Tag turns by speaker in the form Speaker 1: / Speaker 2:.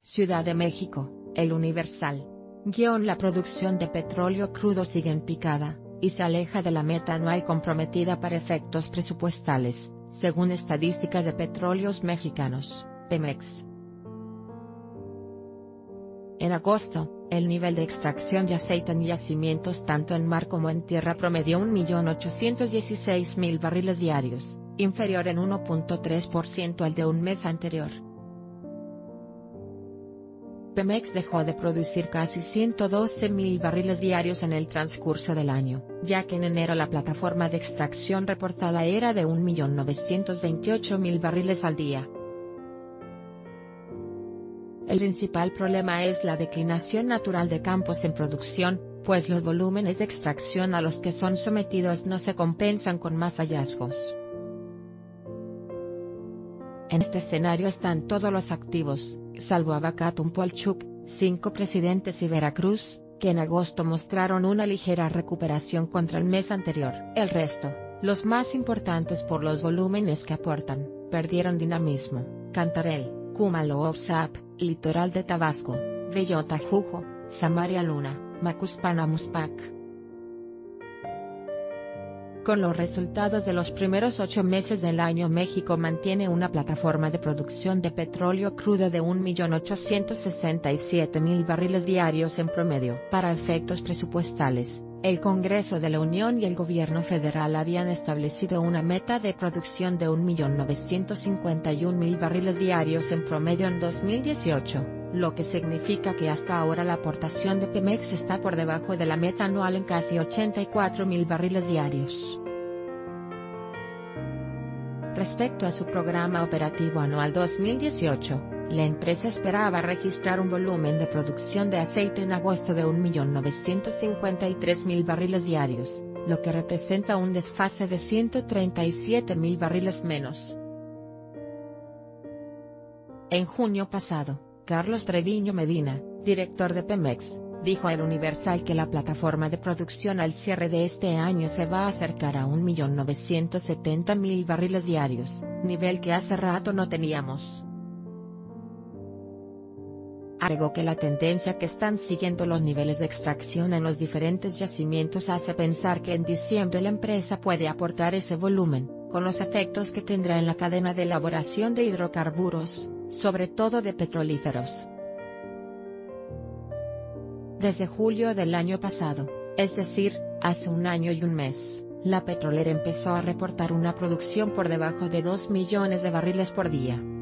Speaker 1: Ciudad de México, El Universal. La producción de petróleo crudo sigue en picada, y se aleja de la meta anual comprometida para efectos presupuestales, según estadísticas de Petróleos Mexicanos, Pemex. En agosto, el nivel de extracción de aceite en yacimientos tanto en mar como en tierra promedió 1.816.000 barriles diarios, inferior en 1.3% al de un mes anterior. Pemex dejó de producir casi 112.000 barriles diarios en el transcurso del año, ya que en enero la plataforma de extracción reportada era de 1.928.000 barriles al día. El principal problema es la declinación natural de campos en producción, pues los volúmenes de extracción a los que son sometidos no se compensan con más hallazgos. En este escenario están todos los activos, salvo Abacatumpualchuc, 5 Presidentes y Veracruz, que en agosto mostraron una ligera recuperación contra el mes anterior. El resto, los más importantes por los volúmenes que aportan, perdieron dinamismo: Cantarell, Cumalooxap, Litoral de Tabasco, Bellota Jujo, Samaria Luna, Macuspana-Muspac. Con los resultados de los primeros 8 meses del año, México mantiene una plataforma de producción de petróleo crudo de 1.867.000 barriles diarios en promedio. Para efectos presupuestales, el Congreso de la Unión y el Gobierno federal habían establecido una meta de producción de 1.951.000 barriles diarios en promedio en 2018, lo que significa que hasta ahora la aportación de Pemex está por debajo de la meta anual en casi 84.000 barriles diarios. Respecto a su programa operativo anual 2018, la empresa esperaba registrar un volumen de producción de aceite en agosto de 1.953.000 barriles diarios, lo que representa un desfase de 137.000 barriles menos. En junio pasado, Carlos Treviño Medina, director de Pemex, dijo a El Universal que la plataforma de producción al cierre de este año se va a acercar a 1.970.000 barriles diarios, nivel que hace rato no teníamos. Agregó que la tendencia que están siguiendo los niveles de extracción en los diferentes yacimientos hace pensar que en diciembre la empresa puede aportar ese volumen, con los efectos que tendrá en la cadena de elaboración de hidrocarburos, sobre todo de petrolíferos. Desde julio del año pasado, es decir, hace un año y un mes, la petrolera empezó a reportar una producción por debajo de 2 millones de barriles por día.